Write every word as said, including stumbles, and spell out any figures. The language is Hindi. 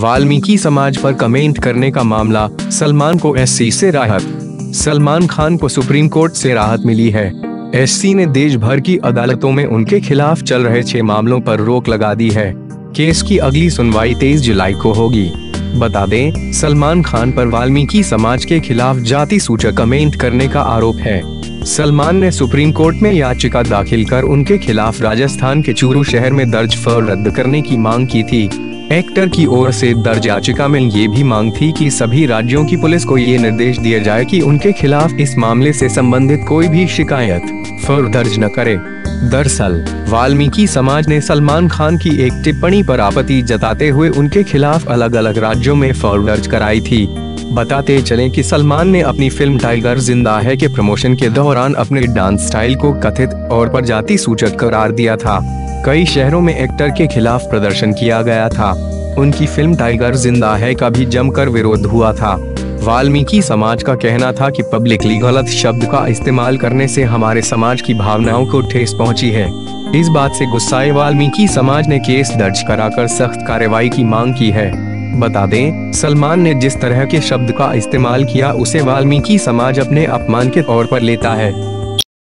वाल्मीकि समाज पर कमेंट करने का मामला, सलमान को एससी से राहत। सलमान खान को सुप्रीम कोर्ट से राहत मिली है। एससी ने देश भर की अदालतों में उनके खिलाफ चल रहे छह मामलों पर रोक लगा दी है। केस की अगली सुनवाई तेईस जुलाई को होगी। बता दें, सलमान खान पर वाल्मीकि समाज के खिलाफ जाति सूचक कमेंट करने का आरोप है। सलमान ने सुप्रीम कोर्ट में याचिका दाखिल कर उनके खिलाफ राजस्थान के चूरू शहर में दर्ज एफआईआर रद्द करने की मांग की थी। एक्टर की ओर से दर्ज याचिका में ये भी मांग थी कि सभी राज्यों की पुलिस को ये निर्देश दिया जाए कि उनके खिलाफ इस मामले से संबंधित कोई भी शिकायत एफआईआर दर्ज न करे। दरअसल वाल्मीकि समाज ने सलमान खान की एक टिप्पणी पर आपत्ति जताते हुए उनके खिलाफ अलग अलग राज्यों में एफआईआर दर्ज कराई थी। बताते चलें कि सलमान ने अपनी फिल्म टाइगर जिंदा है के प्रमोशन के दौरान अपने डांस स्टाइल को कथित तौर पर जाति सूचक करार दिया था। कई शहरों में एक्टर के खिलाफ प्रदर्शन किया गया था। उनकी फिल्म टाइगर जिंदा है का भी जमकर विरोध हुआ था। वाल्मीकि समाज का कहना था कि पब्लिकली गलत शब्द का इस्तेमाल करने से हमारे समाज की भावनाओं को ठेस पहुंची है। इस बात से गुस्साए वाल्मीकि समाज ने केस दर्ज कराकर सख्त कार्रवाई की मांग की है। बता दें, सलमान ने जिस तरह के शब्द का इस्तेमाल किया उसे वाल्मीकि समाज अपने अपमान के तौर पर लेता है।